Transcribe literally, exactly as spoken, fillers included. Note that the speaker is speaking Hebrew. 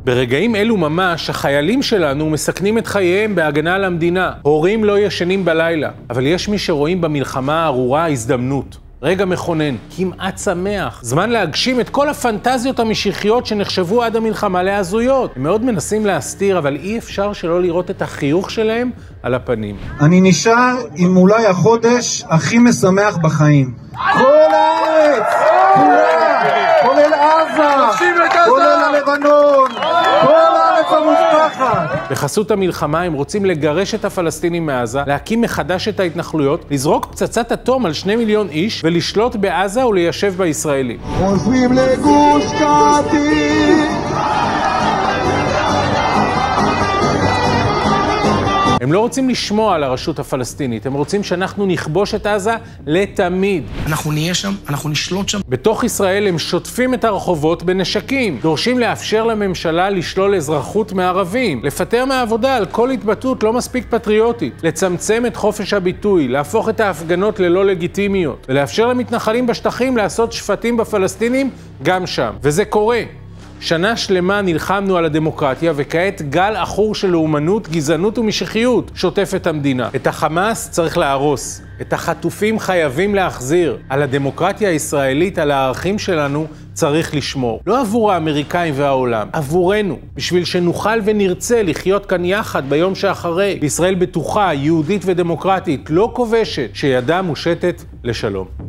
ברגעים אלו ממש, החיילים שלנו מסכנים את חייהם בהגנה על המדינה. הורים לא ישנים בלילה, אבל יש מי שרואים במלחמה הארורה הזדמנות. רגע מכונן, כמעט שמח. זמן להגשים את כל הפנטזיות המשיחיות שנחשבו עד המלחמה להזויות. הם מאוד מנסים להסתיר, אבל אי אפשר שלא לראות את החיוך שלהם על הפנים. אני נשאר עם אולי החודש הכי משמח בחיים. כל הארץ, כולה, כולל עזה, כולל הלבנון, כל הארץ המובטחת. בחסות המלחמה הם רוצים לגרש את הפלסטינים מעזה, להקים מחדש את ההתנחלויות, לזרוק פצצת אטום על שני מיליון איש ולשלוט בעזה וליישב בישראלים. חוזרים לגוש קטיף. הם לא רוצים לשמוע על הרשות הפלסטינית, הם רוצים שאנחנו נכבוש את עזה לתמיד. אנחנו נהיה שם, אנחנו נשלוט שם. בתוך ישראל הם שוטפים את הרחובות בנשקים, דורשים לאפשר לממשלה לשלול אזרחות מערבים, לפטר מהעבודה על כל התבטאות לא מספיק פטריוטית, לצמצם את חופש הביטוי, להפוך את ההפגנות ללא לגיטימיות, ולאפשר למתנחלים בשטחים לעשות שפטים בפלסטינים גם שם. וזה קורה. שנה שלמה נלחמנו על הדמוקרטיה, וכעת גל עכור של לאומנות, גזענות ומשיחיות שוטף את המדינה. את החמאס צריך להרוס, את החטופים חייבים להחזיר. על הדמוקרטיה הישראלית, על הערכים שלנו, צריך לשמור. לא עבור האמריקאים והעולם, עבורנו, בשביל שנוכל ונרצה לחיות כאן יחד ביום שאחרי. בישראל בטוחה, יהודית ודמוקרטית, לא כובשת, שידה מושטת לשלום.